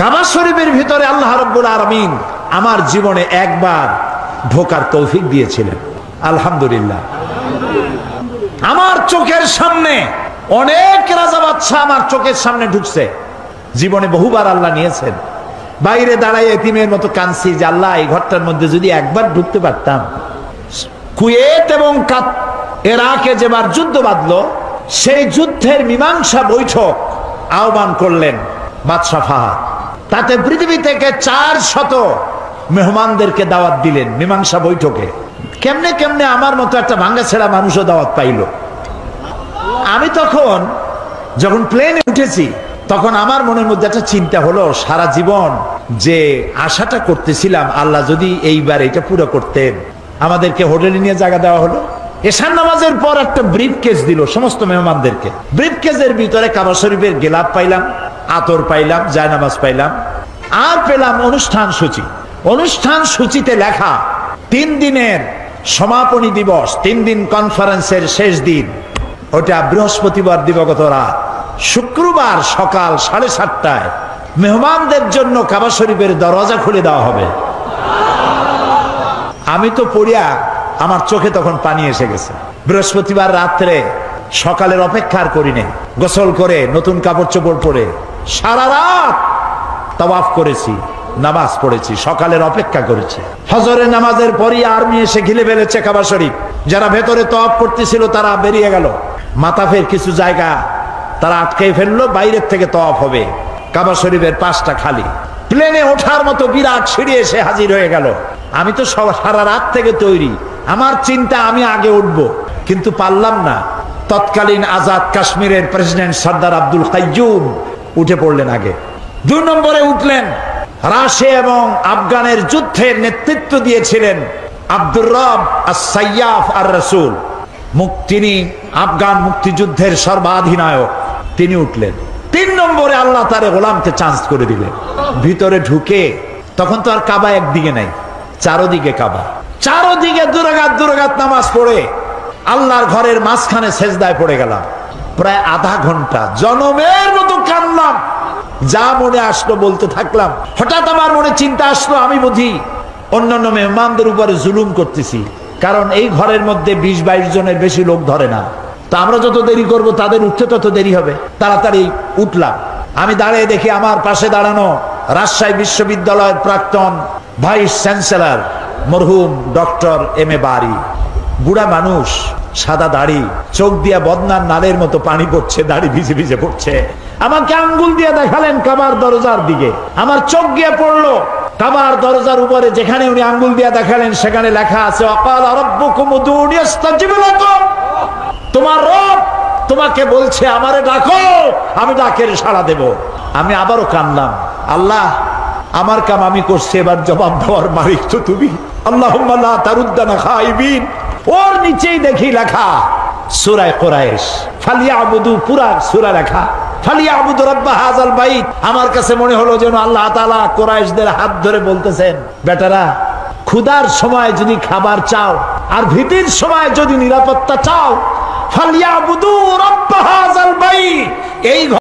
কাবা শরীফের ভিতরে আল্লাহ রাব্বুল আলামিন আমার জীবনে একবার ঢোকার তৌফিক দিয়েছিলেন, আলহামদুলিল্লাহ। আমার চোখের সামনে অনেক রাজা বাদশা আমার চোখের সামনে ঢুকছে, জীবনে বহুবার আল্লাহ নিয়েছেন। বাইরে দাঁড়ায় এতিমের মতো কাঁদছি যে আল্লাহ এই ঘরটার মধ্যে যদি একবার ঢুকতে পারতাম। কুয়েত এবং ইরাকে যেবার যুদ্ধ বাঁধলো, সেই যুদ্ধের মীমাংসা বৈঠক আহ্বান করলেন বাদশা ফাহাদ। তাতে পৃথিবী থেকে 400 মেহমানদেরকে দাওয়াত দিলেন মীমাংসা বৈঠকে। কেমনে কেমনে আমার মতো একটা ভাঙ্গাছেড়া মানুষও দাওয়াত পাইল। আমি তখন যখন প্লেনে উঠেছি, তখন আমার মনের মধ্যে একটা চিন্তা হলো, সারা জীবন যে আশাটা করতেছিলাম আল্লাহ যদি এইবার এটা পুরো করতেন। আমাদেরকে হোটেলে নিয়ে জায়গা দেওয়া হলো। এশার নামাজের পর একটা ব্রিফ কেস দিল সমস্ত মেহমানদেরকে। ব্রিফ কেসের ভিতরে কাবা শরীফের গেলাপ পাইলাম, আতর পাইলাম, জায়নামাজ পাইলাম, আর পেলাম অনুষ্ঠান সূচি। অনুষ্ঠান সূচিতে লেখা 3 দিনের সমাপনী দিবস, 3 দিন কনফারেন্সের শেষ দিন, ওটা বৃহস্পতিবার দিবাগত রাত। শুক্রবার সকাল 7:30টায় মেহমানদের জন্য কাবা শরীফের দরজা খুলে দেওয়া হবে। আমি তো পড়িয়া আমার চোখে তখন পানি এসে গেছে। বৃহস্পতিবার রাত্রে সকালের অপেক্ষার করি নেই, গোসল করে নতুন কাপড় চোপড় পরে সারা রাত তাওয়াফ করেছি, নামাজ পড়েছি, সকালের অপেক্ষা করেছি। ফজরের নামাজের পরই আর্মি এসে ঘিরে ফেলেছে কাবা শরীফ। যারা ভেতরে তাওয়াফ করতেছিল তারা বেরিয়ে গেল। মাতাফের কিছু জায়গা তারা আটকে ফেললো, বাইরের থেকে তাওয়াফ হবে। কাবা শরীফের পাশটা খালি। প্লেনে ওঠার মতো বিরাট সিঁড়ি এসে হাজির হয়ে গেল। আমি তো সারা রাত থেকে তৈরি, আমার চিন্তা আমি আগে উঠব, কিন্তু পারলাম না। তৎকালীন আজাদ কাশ্মীরের প্রেসিডেন্ট সর্দার আব্দুল কাইয়ুম উঠে পড়লেন আগে। 2 নম্বরে উঠলেন রাশিয়া এবং আফগানের যুদ্ধের নেতৃত্ব দিয়েছিলেন আব্দুর রব আস-সাইয়াফ আর-রাসূল। তিনি আফগান মুক্তিযুদ্ধের সর্বাধিনায়ক, তিনি উঠলেন। 3 নম্বরে আল্লাহ তারে গোলামকে চান্স করে দিলেন। ভিতরে ঢুকে তখন তো আর কাবা একদিকে নাই, চারদিকে কাবা। চারদিকে দুরাকাত নামাজ পড়ে আল্লাহর ঘরের মাঝখানে সেজদায় পড়ে গেলাম। প্রায় আধা ঘন্টা জনমের মতো কাঁদলাম, যা মনে আসলো বলতে থাকলাম। হঠাৎ আমার মনে চিন্তা আসলো, আমি বুঝি অন্যান্য মেহমানদের উপরে জুলুম করতেছি, কারণ এই ঘরের মধ্যে 20-22 জনের বেশি লোক ধরে না। তো আমরা যত দেরি করব তাদের উঠতে তত দেরি হবে। তাড়াতাড়ি উঠলাম। আমি দাঁড়িয়ে দেখি আমার পাশে দাঁড়ানো রাজশাহী বিশ্ববিদ্যালয়ের প্রাক্তন ভাইস চ্যান্সেলর মরহুম ডক্টর এম এ বারী। বুড়া মানুষ, সাদা দাড়ি, চোখ দিয়া বদনার নালের মতো পানি পড়ছে, দাড়ি ভিজে ভিজে পড়ছে। আমাকে আঙ্গুল দিয়ে দেখালেন কাবার দরজার দিকে। আমার চোখ গিয়ে পড়লো কাবার দরজার উপরে, যেখানে উনি আঙ্গুল দিয়ে দেখালেন সেখানে লেখা আছে ওয়াকালা রাব্বুকুম উদউনি আস্তাজিব লাকুম। তোমার রব তোমাকে বলছে আমারে ডাকো, আমি ডাকের সাড়া দেব। আমি আবারও কাঁদলাম, আল্লাহ আমার কাম আমি করছি, এবার জবাব দেওয়ার মালিক তো তুমি। আল্লাহুম্মা লা তারুদ্দানা খাইবিন। ওর নিচেই দেখি লেখা সূরা কুরাইশ, ফালিয়াবুদু, পুরা সূরা লেখা ফালিয়াবুদু রাব্ব হাযাল বাইত। আমার কাছে মনে হলো যেন আল্লাহ তাআলা কুরাইশদের হাত ধরে বলতেছেন, বেটারা ক্ষুধার সময় যদি খাবার চাও আর ভীতির সময় যদি নিরাপত্তা চাও, ফালিয়াবুদু রাব্ব হাযাল বাইত, এই